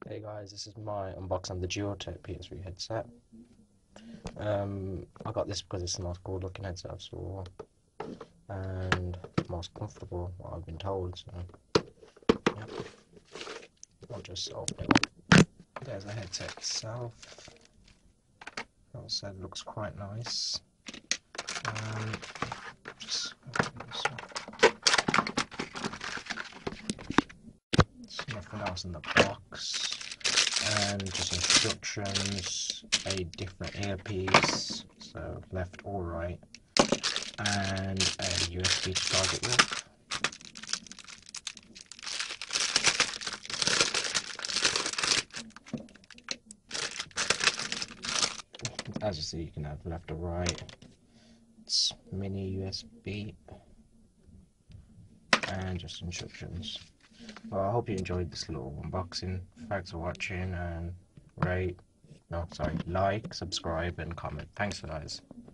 Hey guys, this is my unboxing of the Duotech PS3 headset. I got this because it's the most cool looking headset I've saw and most comfortable, what I've been told. So, yeah, I'll just open it up. There's the headset itself. Also, it looks quite nice. Just open this up. There's nothing else in the box. And just instructions, a different earpiece, so left or right, and a USB to charge it with. As you see, you can have left or right. It's mini USB and just instructions. Well, I hope you enjoyed this little unboxing. Thanks for watching, and like, subscribe and comment. Thanks guys.